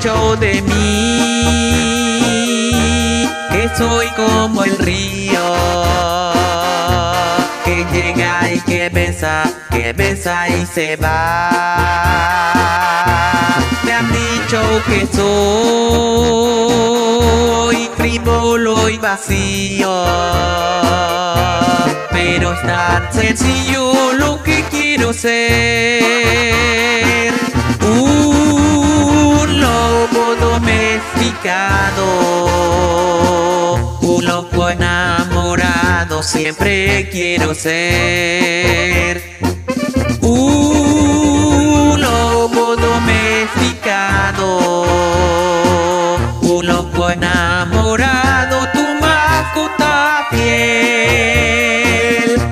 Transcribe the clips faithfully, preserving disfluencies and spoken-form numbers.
dicho de mí que soy como el río, que llega y que besa, que besa y se va. Me han dicho que soy frívolo y vacío, pero es tan sencillo lo que quiero ser. Un lobo domesticado, un loco enamorado, siempre quiero ser. Un lobo domesticado, un loco enamorado, tu mascota fiel.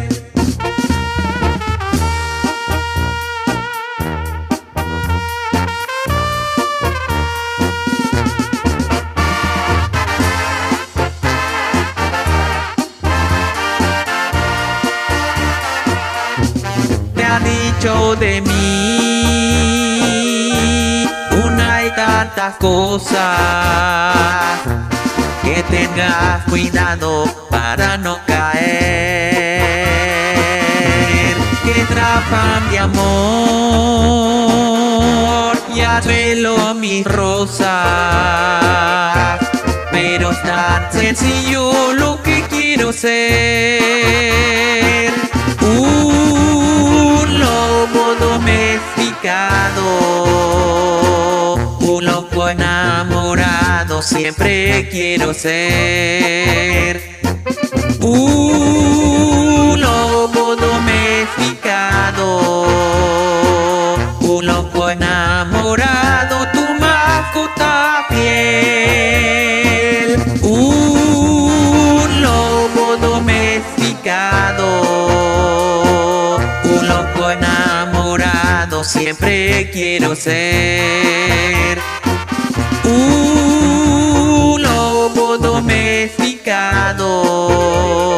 Me ha dicho de mí una y tantas cosas, que tengas cuidado para no caer, que trafan de amor y arreglo mis rosas, pero es tan sencillo lo que quiero ser. Un lobo domesticado, un loco enamorado, siempre quiero ser. Un lobo domesticado, un loco enamorado, tu mascota fiel. Un lobo domesticado, un loco enamorado, siempre quiero ser. Un lobo domesticado.